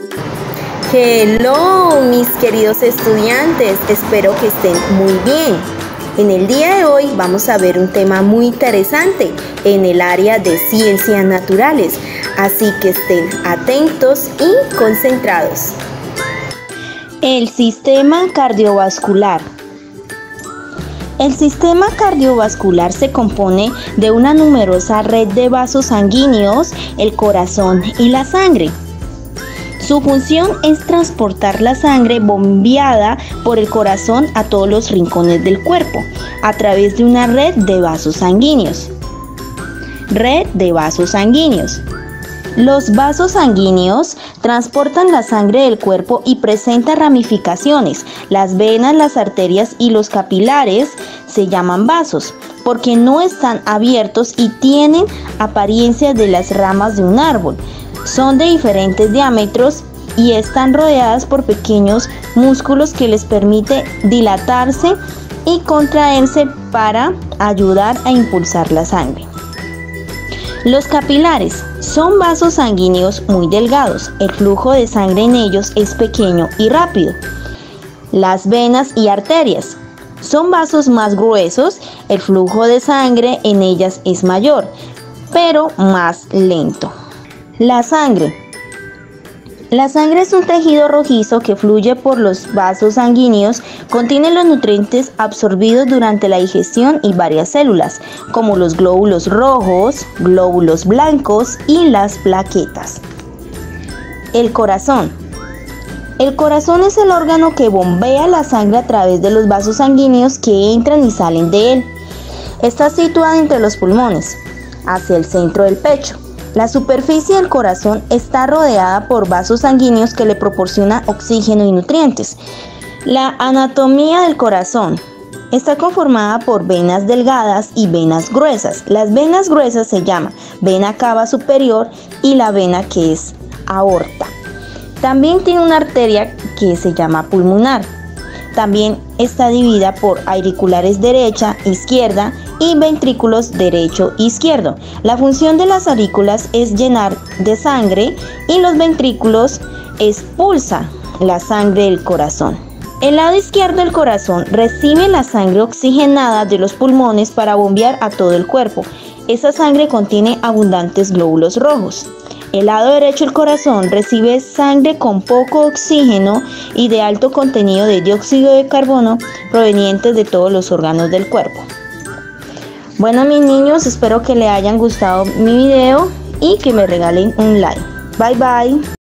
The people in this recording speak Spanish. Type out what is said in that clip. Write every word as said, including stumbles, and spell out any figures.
Hello, mis queridos estudiantes, espero que estén muy bien. En el día de hoy vamos a ver un tema muy interesante en el área de ciencias naturales, así que estén atentos y concentrados. El sistema cardiovascular. El sistema cardiovascular se compone de una numerosa red de vasos sanguíneos, el corazón y la sangre. Su función es transportar la sangre bombeada por el corazón a todos los rincones del cuerpo, a través de una red de vasos sanguíneos. Red de vasos sanguíneos. Los vasos sanguíneos transportan la sangre del cuerpo y presentan ramificaciones. Las venas, las arterias y los capilares se llaman vasos, porque no están abiertos y tienen apariencia de las ramas de un árbol. Son de diferentes diámetros y están rodeadas por pequeños músculos que les permite dilatarse y contraerse para ayudar a impulsar la sangre. Los capilares son vasos sanguíneos muy delgados. El flujo de sangre en ellos es pequeño y rápido. Las venas y arterias son vasos más gruesos. El flujo de sangre en ellas es mayor, pero más lento. La sangre. La sangre es un tejido rojizo que fluye por los vasos sanguíneos, contiene los nutrientes absorbidos durante la digestión y varias células, como los glóbulos rojos, glóbulos blancos y las plaquetas. El corazón. El corazón es el órgano que bombea la sangre a través de los vasos sanguíneos que entran y salen de él. Está situado entre los pulmones, hacia el centro del pecho. La superficie del corazón está rodeada por vasos sanguíneos que le proporcionan oxígeno y nutrientes. La anatomía del corazón está conformada por venas delgadas y venas gruesas. Las venas gruesas se llaman vena cava superior y la vena que es aorta. También tiene una arteria que se llama pulmonar. También está dividida por auriculares derecha, izquierda y ventrículos derecho e izquierdo. La función de las aurículas es llenar de sangre y los ventrículos expulsa la sangre del corazón. El lado izquierdo del corazón recibe la sangre oxigenada de los pulmones para bombear a todo el cuerpo. Esa sangre contiene abundantes glóbulos rojos. El lado derecho del corazón recibe sangre con poco oxígeno y de alto contenido de dióxido de carbono provenientes de todos los órganos del cuerpo. Bueno, mis niños, espero que les hayan gustado mi video y que me regalen un like. Bye bye.